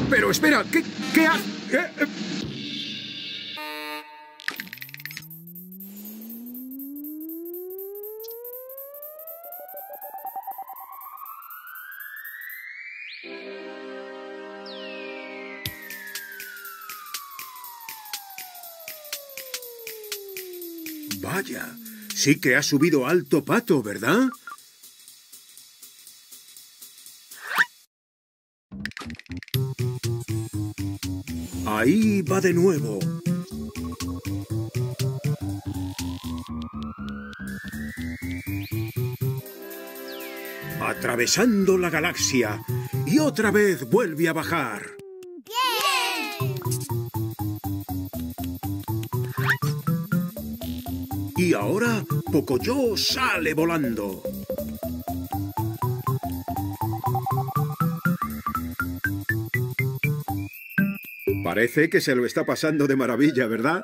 Pero espera, ¿qué ha...? Vaya, sí que ha subido alto Pato, ¿verdad? Ahí va de nuevo. Atravesando la galaxia. Y otra vez vuelve a bajar. Y ahora Pocoyo sale volando. Parece que se lo está pasando de maravilla, ¿verdad?